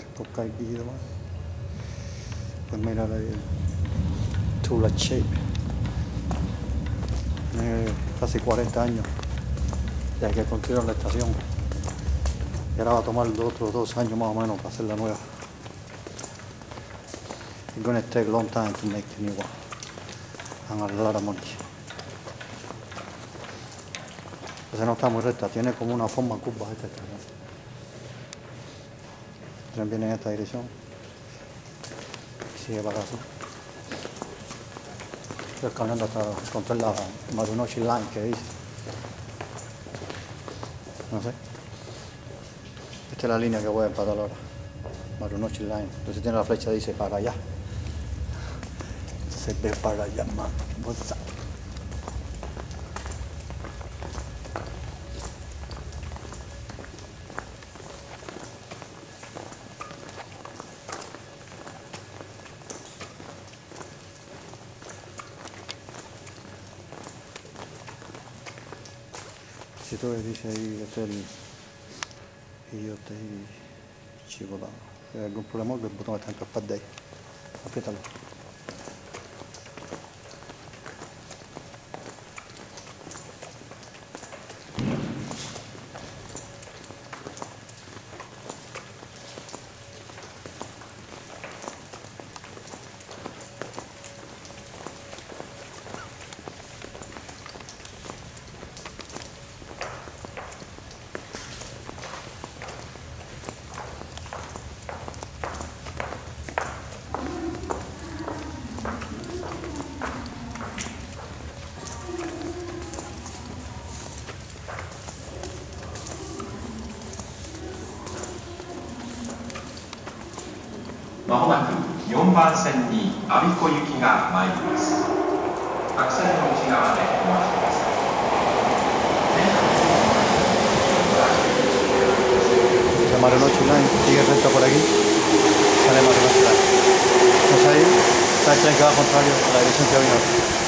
toca aquí y demás. Pues mira el Tula Shape. Tiene casi 40 años desde que construyeron la estación. Y ahora va a tomar otros 2 años más o menos para hacer la nueva. It's gonna take a long time to make the new one. And a lot of money. Esa no está muy recta, tiene como una forma curva esta estación. El tren viene en esta dirección. Sigue para acá así. Estoy caminando hasta encontrar la Marunouchi Line que dice. No sé. Esta es la línea que voy a empatar ahora. Marunouchi Line. Entonces tiene la flecha, dice para allá. Se ve para allá, man. What's up? Si tú dice ahí hotel y hotel Chigoda. Si hay algún problema, el botón está en todas partes de ahí. Apriétalo. 4番線に我孫子行きが参ります。白線の内側でお待ちください。 Marunouchi Line sigue recta por aquí, sale Marunouchi Line. Pues ahí está el tren que va contrario a la dirección que vino.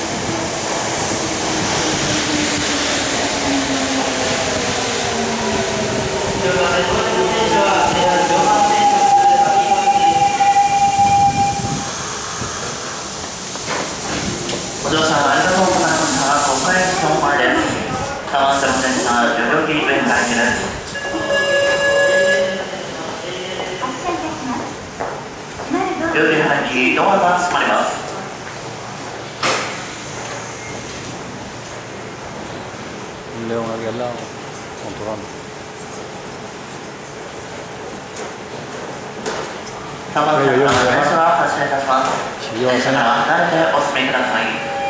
Un león aquí al lado, controlando. Si yo